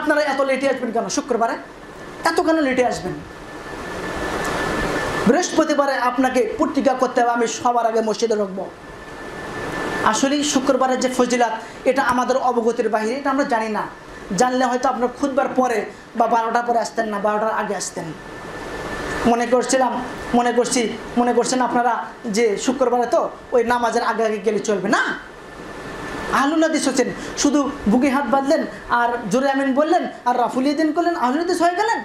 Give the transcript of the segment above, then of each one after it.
আপনারা এত লেটে আসবেন কেন? শুক্রবারে এত কেন লেটে আসবেন? বৃহস্পতিবারে আপনাকে প্রতিজ্ঞা করতে হবে আমি সবার আগে মসজিদে ঢুকবো। আসলে শুক্রবারের যে ফজিলাত এটা আমাদের অবগতির বাহিরে, এটা আমরা জানি না। জানলে হয়তো আপনার খুতবার পরে বা 12টার পরে আসতেন না, 12টার আগে আসতেন। মনে করছেন আপনারা যে শুক্রবারে তো ওই নামাজের আগে আগে গেলে চলবে না। আহলুল হাদিস হচ্ছেন শুধু বুকে হাত বাঁধলেন আর জোরে আমিন বললেন আর রাফুলিয়ে দিন করলেন, আহলুল হাদিস হয়ে গেলেন?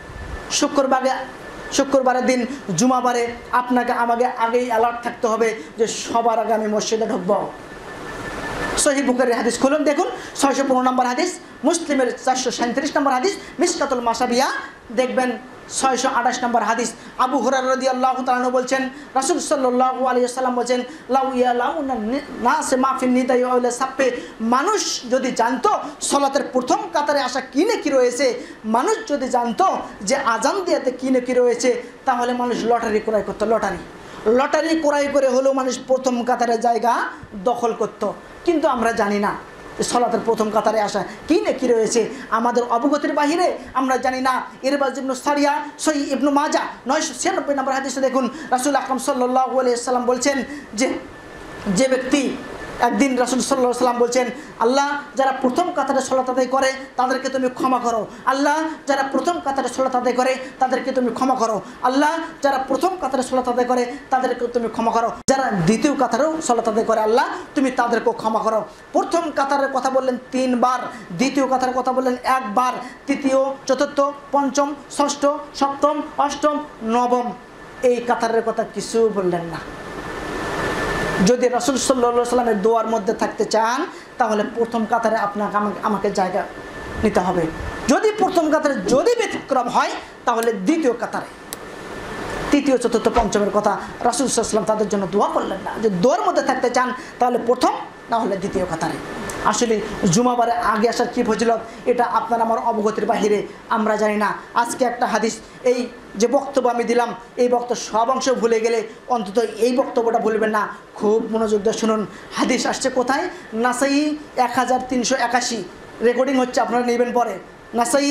শুক্রবারের দিন জুমাবারে আপনাকে আমাকে আগেই অ্যালার্ট থাকতে হবে যে সবার আগে আমি মসজিদে ঢুকবো। সহিহ বুখারীর হাদিস খুলুন, দেখুন 615 নম্বর হাদিস, মুসলিমের 437 নম্বর হাদিস, মিশকাতুল মাসাবিয়া দেখবেন 628 নম্বর হাদিস। আবু হুরায়রা রাদিয়াল্লাহু তাআলা বলছেন, রাসূল সাল্লাল্লাহু আলাইহি ওয়াসাল্লাম বলেন, লাউ ইয়ালাউনা নাস মা ফিন নিদাই ওয়া সাফে, মানুষ যদি জানতো সালাতের প্রথম কাতারে আসা কি নেকি রয়েছে, মানুষ যদি জানতো যে আজান দিয়াতে কি নেকি রয়েছে, তাহলে মানুষ লটারি ক্রয় করতো। লটারি ক্রয় করে হলেও মানুষ প্রথম কাতারে জায়গা দখল করত। কিন্তু আমরা জানি না সালাতের প্রথম কাতারে আসা কি নেকি রয়েছে, আমাদের অবগতির বাহিরে, আমরা জানি না। ইরবাজ ইবনে সারিয়া সহিহ ইবনে মাজাহ 996 নম্বর হাদিসে দেখুন, রাসূল আকরাম সাল্লাল্লাহু আলাইহি ওয়াসাল্লাম বলছেন যে ব্যক্তি একদিন রাসূল সাল্লাল্লাহু আলাইহি ওয়াসাল্লাম বলছেন, আল্লাহ যারা প্রথম কাতারে সালাত আদায় করে তাদেরকে তুমি ক্ষমা করো। আল্লাহ যারা প্রথম কাতারে সালাত আদায় করে তাদেরকে তুমি ক্ষমা করো। আল্লাহ যারা প্রথম কাতারে সালাত আদায় করে তাদেরকে তুমি ক্ষমা করো। যারা দ্বিতীয় কাতারেও সালাত আদায় করে আল্লাহ তুমি তাদেরকেও ক্ষমা করো। প্রথম কাতারের কথা বললেন 3 বার, দ্বিতীয় কাতারের কথা বললেন 1 বার, তৃতীয়, চতুর্থ, পঞ্চম, ষষ্ঠ, সপ্তম, অষ্টম, নবম এই কাতারের কথা কিছু বললেন না। যদি রাসূল সাল্লাল্লাহু আলাইহি ওয়াসাল্লামের দোয়ার মধ্যে থাকতে চান তাহলে প্রথম কাতারে আপনাকে আমাকে জায়গা নিতে হবে। যদি প্রথম কাতারে যদি ব্যতিক্রম হয় তাহলে দ্বিতীয় কাতারে, তৃতীয়, চতুর্থ, পঞ্চমের কথা রাসূল সাল্লাল্লাহু আলাইহি ওয়াসাল্লাম তাদের জন্য দোয়া করলেন না। যে দোয়ার মধ্যে থাকতে চান তাহলে প্রথম, না হলে দ্বিতীয় কাতারে। আসলে জুমাবারে আগে আসার কী ফজিলত এটা আপনার আমার অবগতির বাহিরে, আমরা জানি না। আজকে একটা হাদিস, এই যে বক্তব্য আমি দিলাম এই বক্তব্য সব অংশ ভুলে গেলে অন্তত এই বক্তব্যটা ভুলবেন না। খুব মনোযোগ দিয়ে শুনুন। হাদিস আসছে কোথায়? নাসাই 1381, রেকর্ডিং হচ্ছে, আপনারা নেবেন পরে। নাসাই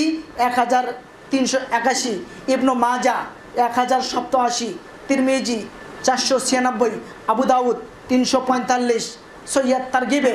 1381, ইবনে মাজাহ 1087, তিরমিজি 496, আবু দাউদ 345, সহিহ তারগিবে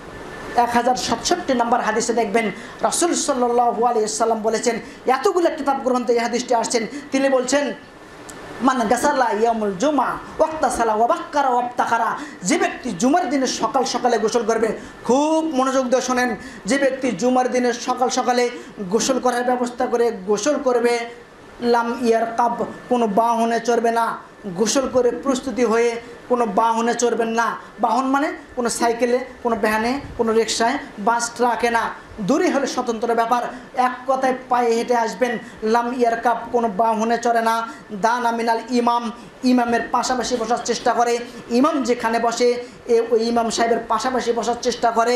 1067 নম্বর হাদিসে দেখবেন রাসূল সাল্লাল্লাহু আলাইহি ওয়াসাল্লাম বলেছেন, এতগুলো কিতাব গ্রন্থে এই হাদিসটি আসছেন, তিনি বলছেন, মান গাসালা ইয়াউমুল জুমা ওয়াক্তাসালা ওয়া বাক্কারা ওয়াবতাখারা, যে ব্যক্তি জুমার দিনে সকাল সকালে গোসল করবে, খুব মনোযোগ দিয়ে শোনেন, যে ব্যক্তি জুমার দিনে সকাল সকালে গোসল করার ব্যবস্থা করে গোসল করবে, লাম ইয়ার কাব, কোনো বাহনে চড়বে না। গোসল করে প্রস্তুতি হয়ে কোনো বাহনে চড়বেন না। বাহন মানে কোনো সাইকেলে, কোনো ভ্যানে, কোনো রিক্সায়, বাস, ট্রাকে না, দূরে হলে স্বতন্ত্র ব্যাপার। এক কথায় পায়ে হেঁটে আসবেন। লাম ইয়ার কাপ, কোনো বাহনে চড়ে না। দানা মিনাল ইমাম, ইমামের পাশাপাশি বসার চেষ্টা করে। ইমাম যেখানে বসে ওই ইমাম সাহেবের পাশাপাশি বসার চেষ্টা করে।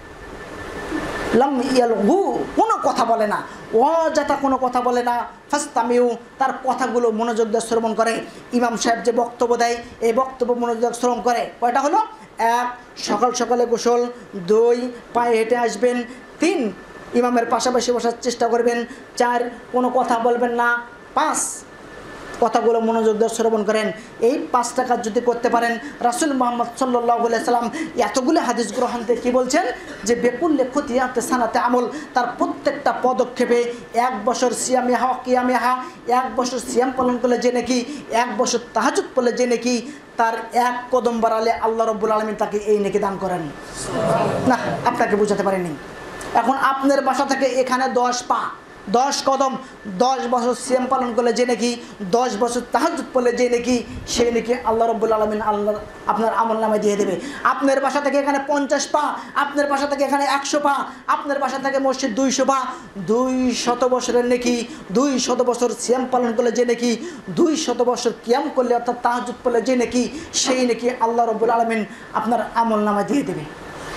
লাম ইয়ালগু, কোনো কথা বলে না। অযথা কোনো কথা বলে না। ফাস্তামিউ, তার কথাগুলো মনোযোগ দিয়ে শ্রবণ করে। ইমাম সাহেব যে বক্তব্য দেয় এই বক্তব্য মনোযোগ শ্রবণ করে। কয়টা হলো? 1, সকাল সকালে গোসল। 2, পায়ে হেঁটে আসবেন। 3, ইমামের পাশাপাশি বসার চেষ্টা করবেন। 4, কোনো কথা বলবেন না। 5, কথাগুলো মনোযোগ দিয়ে শ্রবণ করেন। এই 5টা কাজ যদি করতে পারেন, রাসূল মুহাম্মদ সাল্লাল্লাহু আলাইহি ওয়াসাল্লাম এতগুলো হাদিস গ্রহণ থেকে কী বলছেন? যে বেকুল্লে খুতিয়াতে সানাতে আমল, তার প্রত্যেকটা পদক্ষেপে 1 বছর সিয়ামিহা কিয়ামিহা, 1 বছর সিয়াম পালন করলে যে নাকি, 1 বছর তাহাজ্জুদ পড়লে যে নাকি, তার 1 কদম বাড়ালে আল্লাহ রাব্বুল আলামিন তাকে এই নেকি দান করেন। না, আপনাকে বোঝাতে পারিনি। এখন আপনার বাসা থেকে এখানে 10 পা, 10 কদম, 10 বছর সিয়াম পালন করলে যে নাকি, 10 বছর তাহাজ্জুদ পড়লে যে নাকি, সেই নাকি আল্লাহ রাব্বুল আলামিন আপনার আমল নামায় দিয়ে দেবে। আপনার বাসা থেকে এখানে 50 পা, আপনার বাসা থেকে এখানে 100 পা, আপনার বাসা থেকে মসজিদ 200 পা, 200 বছরের নাকি, 200 বছর সিয়াম পালন করলে যে নাকি, 200 বছর কিয়াম করলে অর্থাৎ তাহাজ্জুদ পড়লে যে নাকি, সেই নাকি আল্লাহ রাব্বুল আলামিন আপনার আমল নামায় দিয়ে দেবে।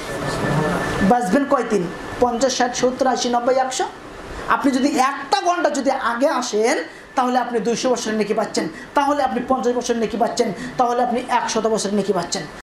বাঁচবেন কয় দিন? 50, 60, 70, 80, 90, 100। আপনি যদি 1টা ঘন্টা যদি আগে আসেন তাহলে আপনি 200 বছরের নেকি পাচ্ছেন, তাহলে আপনি 50 বছরের নেকি পাচ্ছেন, তাহলে আপনি 100 বছরের নেকি পাচ্ছেন।